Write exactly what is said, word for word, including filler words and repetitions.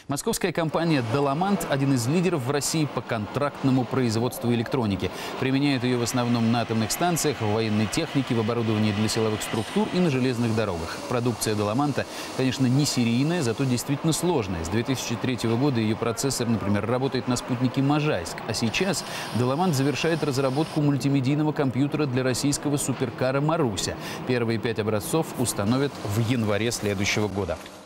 Московская компания «Доломант» – один из лидеров в России по контрактному производству электроники. Применяют ее в основном на атомных станциях, в военной технике, в оборудовании для силовых структур и на железных дорогах. Продукция «Доломанта», конечно, не серийная, зато действительно сложная. С две тысячи третьего года ее процессор, например, работает на спутнике «Можайск». А сейчас «Доломант» завершает разработку мультимедийного компьютера для российского суперкара «Маруся». Первые пять образцов установят в январе следующего года.